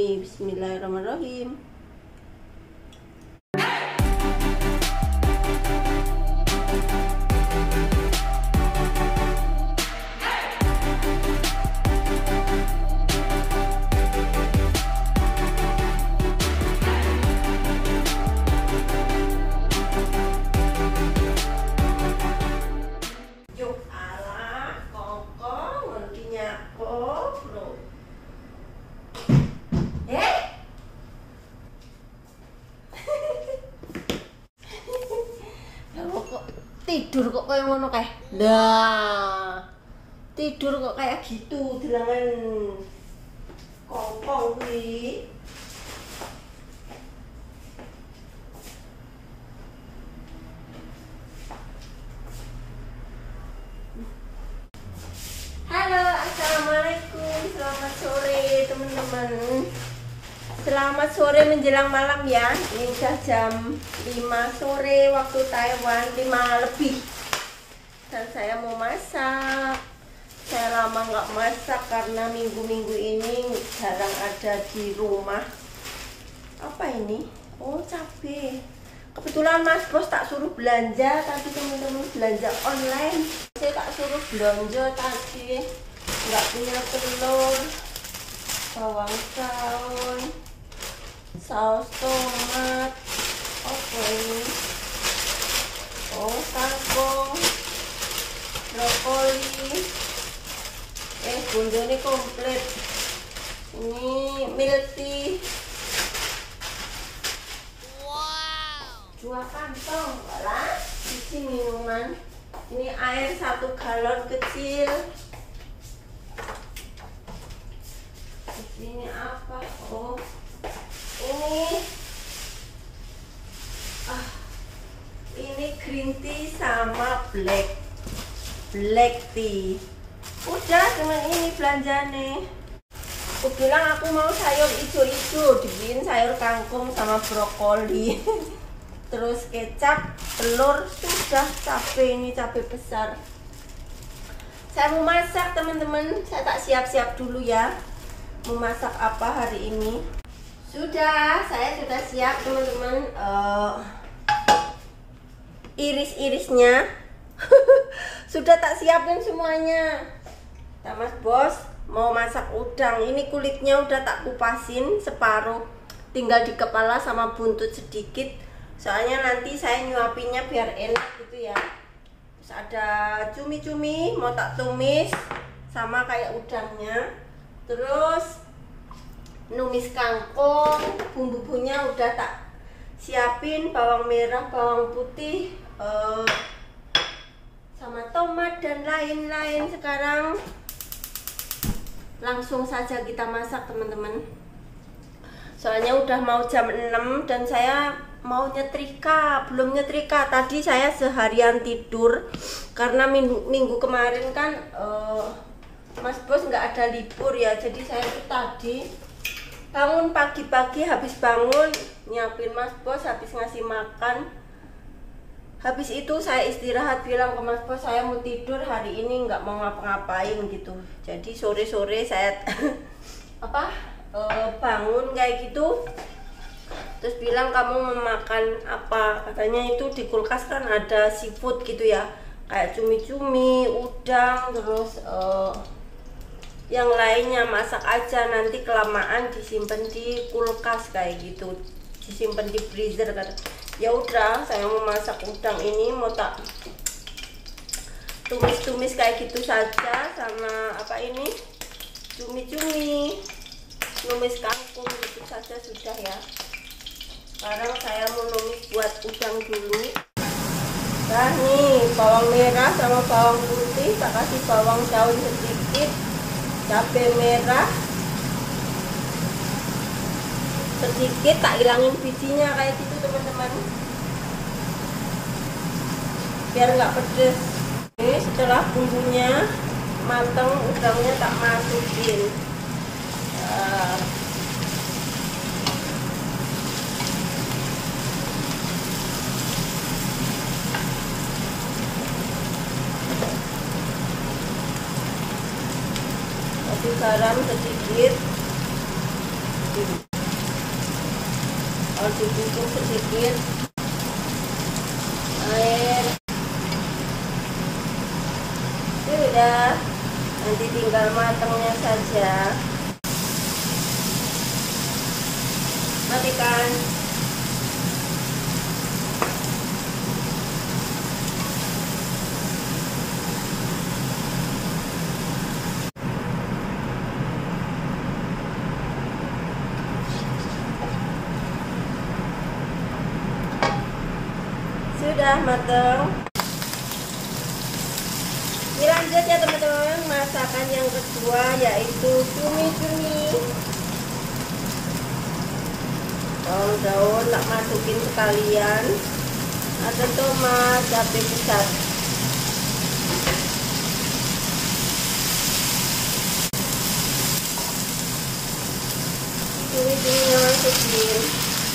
Bismillahirrahmanirrahim. Tidur kok kayak ngono kayak. Nah, tidur kok kayak gitu, delangan kokong kuwi. Halo, assalamualaikum, selamat sore teman-teman. Selamat sore menjelang malam ya. Ini udah jam 5 sore waktu Taiwan, 5 lebih. Dan saya mau masak. Saya lama nggak masak karena minggu-minggu ini jarang ada di rumah. Apa ini? Oh, cabai. Kebetulan Mas Bos tak suruh belanja, tadi teman-teman belanja online. Saya tak suruh belanja tadi. Nggak punya telur, bawang daun, saus tomat, oke, oh kangkung, brokoli, bumbunya komplit. Ini milk tea, wow, 2 kantong, lah, isi minuman. Ini air 1 galon kecil. Ini apa? Oh, ini green tea sama black tea. Udah cuma ini belanjane. Aku bilang aku mau sayur hijau-hijau, dibeliin sayur kangkung sama brokoli. Terus kecap, telur, sudah. Cabai, ini cabai besar. Saya mau masak teman-teman. Saya tak siap-siap dulu ya. Mau masak apa hari ini? Saya sudah siap teman-teman. Iris-irisnya sudah tak siapin semuanya. Nah, Mas Bos mau masak udang. Ini kulitnya udah tak kupasin separuh, tinggal di kepala sama buntut sedikit. Soalnya nanti saya nyuapinnya biar enak gitu ya. Terus ada cumi-cumi mau tak tumis sama kayak udangnya. Terus numis kangkung, bumbu-bumbunya udah tak siapin, bawang merah, bawang putih, sama tomat dan lain-lain. Sekarang langsung saja kita masak teman-teman. Soalnya udah mau jam 6 dan saya mau nyetrika, belum nyetrika. Tadi saya seharian tidur karena minggu kemarin kan Mas Bos nggak ada libur ya, jadi saya tuh tadi bangun pagi-pagi, habis bangun nyiapin Mas Bos, habis ngasih makan, habis itu saya istirahat, bilang ke Mas Bos saya mau tidur hari ini, nggak mau ngapa-ngapain gitu. Jadi sore-sore saya bangun kayak gitu, terus bilang kamu mau makan apa, katanya itu di kulkas kan ada seafood gitu ya, kayak cumi-cumi, udang, terus yang lainnya masak aja, nanti kelamaan disimpan di kulkas kayak gitu, disimpan di freezer kan. Ya udah, saya mau masak udang ini, mau tak tumis-tumis kayak gitu saja, sama apa ini, cumi-cumi, numis kangkung gitu saja sudah ya. Sekarang saya mau numis buat udang dulu. Nah nih, bawang merah sama bawang putih, tak kasih bawang daun sedikit, cabai merah sedikit, tak hilangin bijinya kayak gitu teman-teman, biar nggak pedes. Ini setelah bumbunya matang, udangnya tak masukin. Kasih garam sedikit, Kalau ditutup sedikit air, sudah, nanti tinggal matangnya saja. Matikan. Sudah matang. Ini lanjut ya teman-teman, masakan yang kedua yaitu cumi-cumi. Daun-daun tak masukin sekalian, ada tomat, cabai besar. Cumi-cuminya masukin.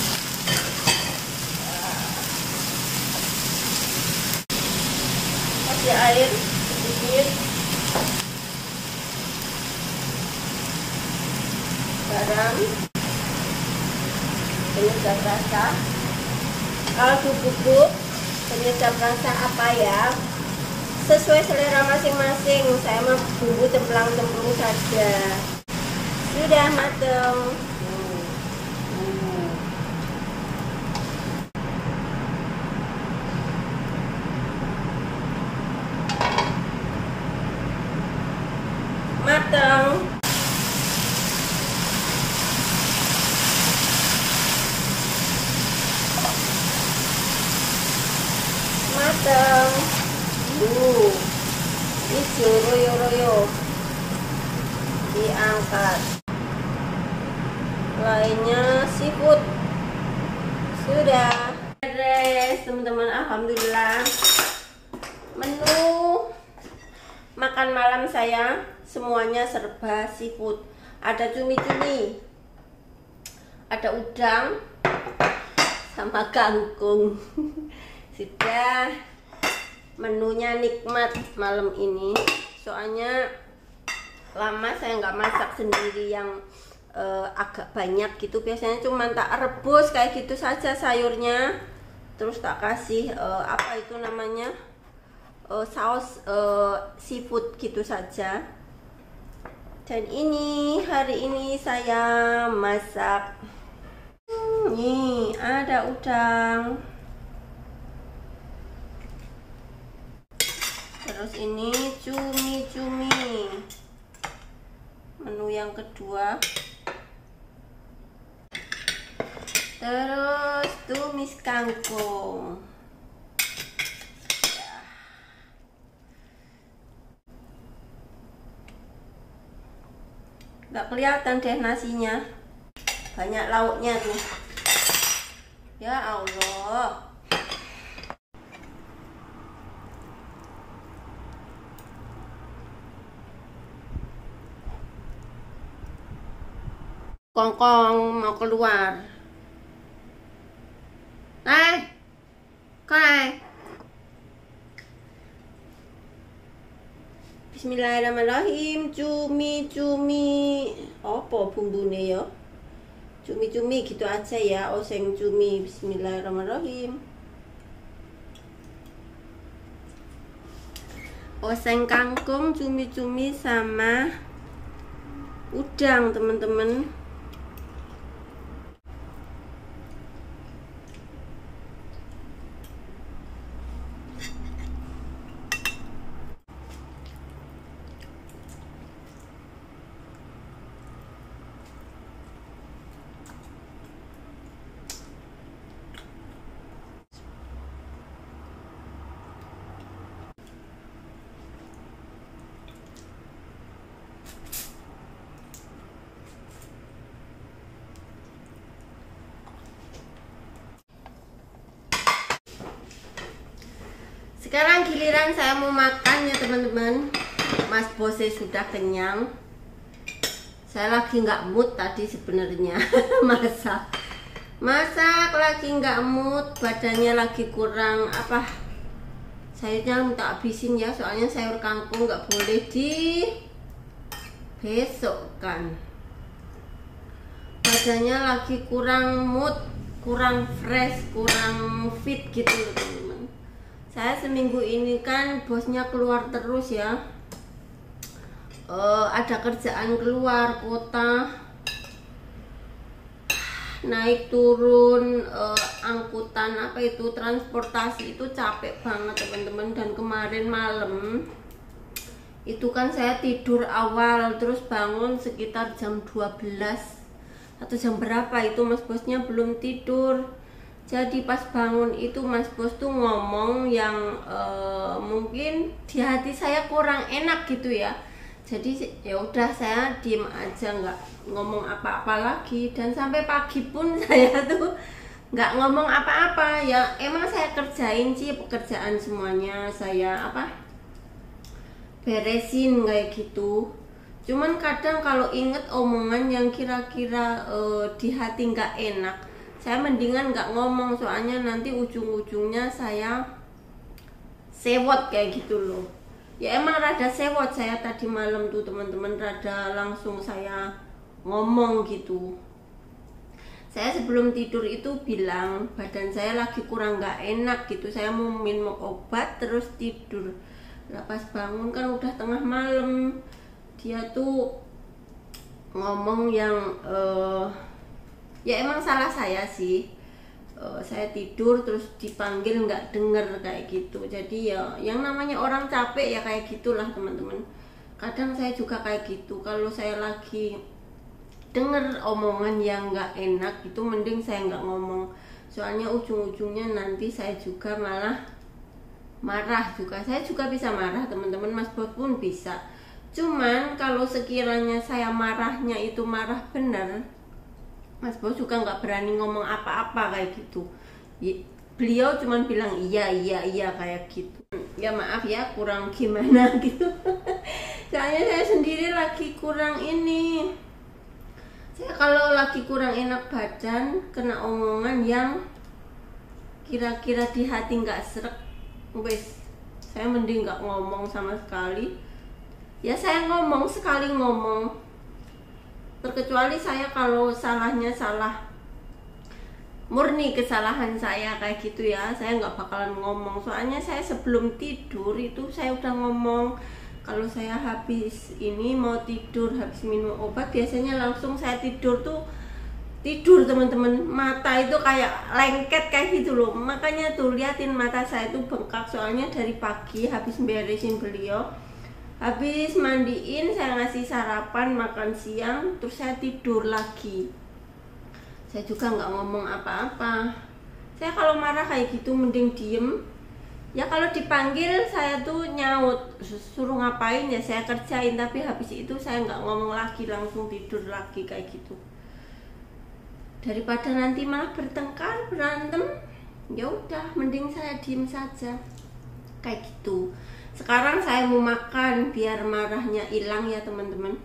Kasih air sedikit, garam, penyedap rasa. Kalau bubuk penyedap rasa apa ya, sesuai selera masing-masing. Saya mah bumbu cemplang-cemplung saja. Sudah mateng. Matang. Matang. Hijau royo-royo. Diangkat. Lainnya seafood. Sudah beres teman-teman, alhamdulillah. Menu makan malam saya semuanya serba seafood. Ada cumi-cumi, ada udang, sama kangkung. Sudah, menunya nikmat malam ini. Soalnya lama saya nggak masak sendiri yang agak banyak gitu. Biasanya cuma tak rebus kayak gitu saja sayurnya, terus tak kasih apa itu namanya, saus seafood gitu saja. Dan ini hari ini saya masak. Nih ada udang, terus ini cumi-cumi. Menu yang kedua. Terus tumis kangkung. Nggak kelihatan deh nasinya, banyak lauknya tuh. Ya Allah. Kongkong mau keluar. Kai. Bismillahirrahmanirrahim. Cumi-cumi. Apa bumbune ya? Cumi-cumi gitu aja ya. Oseng cumi. Bismillahirrahmanirrahim. Oseng kangkung, cumi-cumi sama udang, teman-teman. Sekarang giliran saya mau makan ya teman-teman. Mas Bose sudah kenyang. Saya lagi nggak mood tadi sebenarnya masak lagi nggak mood, badannya lagi kurang apa, sayurnya minta habisin ya, soalnya sayur kangkung nggak boleh di besokkan. kerjanya lagi kurang mood, kurang fresh, kurang fit gitu loh teman-teman. Saya seminggu ini kan bosnya keluar terus ya, ada kerjaan keluar kota, naik turun, angkutan apa itu, transportasi itu capek banget teman-teman. Dan kemarin malam itu kan saya tidur awal, terus bangun sekitar jam 12 atau jam berapa itu mas bosnya belum tidur. Jadi pas bangun itu mas bos tuh ngomong yang mungkin di hati saya kurang enak gitu ya. Jadi ya udah saya diem aja, nggak ngomong apa-apa lagi. Dan sampai pagi pun saya tuh nggak ngomong apa-apa ya. Emang saya kerjain sih pekerjaan semuanya, saya beresin kayak gitu. Cuman kadang kalau inget omongan yang kira-kira di hati nggak enak, saya mendingan nggak ngomong, soalnya nanti ujung-ujungnya saya sewot kayak gitu loh. Ya emang rada sewot saya tadi malam tuh teman-teman, rada langsung saya ngomong gitu. Saya sebelum tidur itu bilang badan saya lagi kurang nggak enak gitu, saya mau minum obat terus tidur. Lah pas bangun kan udah tengah malam, dia tuh ngomong yang ya emang salah saya sih. Saya tidur terus dipanggil nggak denger kayak gitu. Jadi ya yang namanya orang capek ya kayak gitulah teman-teman. Kadang saya juga kayak gitu, kalau saya lagi denger omongan yang nggak enak itu mending saya nggak ngomong, soalnya ujung-ujungnya nanti saya juga malah marah juga. Saya juga bisa marah teman-teman, mas bos pun bisa. Cuman kalau sekiranya saya marahnya itu marah bener, mas bos juga nggak berani ngomong apa-apa kayak gitu. Beliau cuman bilang iya kayak gitu. Ya maaf ya kurang gimana gitu. Soalnya saya sendiri lagi kurang ini. Saya kalau lagi kurang enak badan, kena omongan yang kira-kira di hati nggak srek, wes saya mending nggak ngomong sama sekali. Ya saya ngomong sekali ngomong, terkecuali saya kalau salahnya salah murni, kesalahan saya kayak gitu ya, saya nggak bakalan ngomong. Soalnya saya sebelum tidur itu saya udah ngomong, kalau saya habis ini mau tidur, habis minum obat biasanya langsung saya tidur tuh tidur teman-teman, mata itu kayak lengket kayak gitu loh. Makanya tuh liatin mata saya tuh bengkak, soalnya dari pagi habis beresin beliau, habis mandiin, saya ngasih sarapan, makan siang, terus saya tidur lagi. Saya juga nggak ngomong apa-apa. Saya kalau marah kayak gitu mending diem. Ya kalau dipanggil saya tuh nyaut, suruh ngapain ya saya kerjain, tapi habis itu saya nggak ngomong lagi, langsung tidur lagi kayak gitu. Daripada nanti malah bertengkar, berantem, ya udah mending saya diem saja kayak gitu. Sekarang saya mau makan biar marahnya hilang ya teman-teman.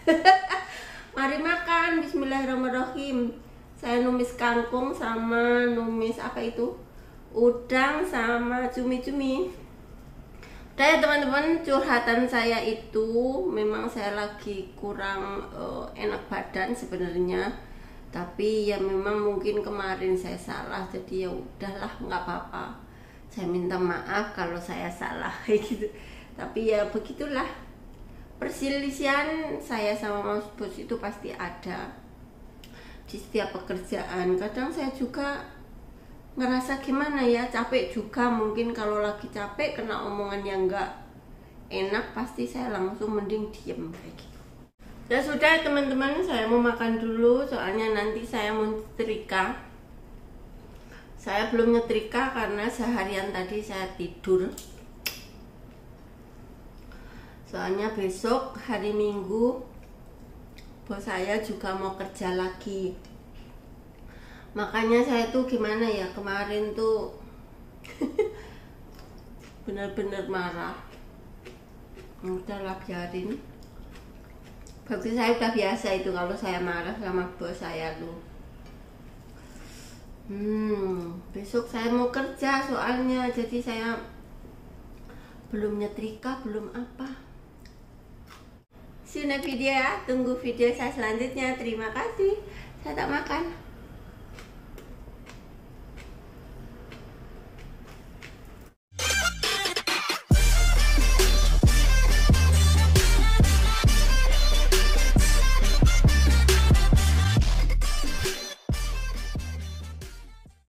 Mari makan, bismillahirrahmanirrahim. Saya numis kangkung sama numis apa itu, udang sama cumi-cumi. Udah ya teman-teman, curhatan saya itu memang saya lagi kurang enak badan sebenarnya. Tapi ya memang mungkin kemarin saya salah, jadi ya udahlah nggak apa-apa. Saya minta maaf kalau saya salah kayak gitu. Tapi ya begitulah, perselisihan saya sama mas bos itu pasti ada di setiap pekerjaan. Kadang saya juga ngerasa gimana ya, capek juga. Mungkin kalau lagi capek kena omongan yang nggak enak, pasti saya langsung mending diem kayak gitu. Ya sudah teman-teman, saya mau makan dulu, soalnya nanti saya mau nyetrika. Saya belum nyetrika karena seharian tadi saya tidur. Soalnya besok hari Minggu bos saya juga mau kerja lagi. Makanya saya tuh gimana ya, kemarin tuh bener-bener marah. Udahlah biarin. Bagi saya udah biasa itu kalau saya marah sama bos saya tuh. Besok saya mau kerja soalnya, jadi saya belum nyetrika, belum apa. See you next video ya, tunggu video saya selanjutnya. Terima kasih. Saya tak makan.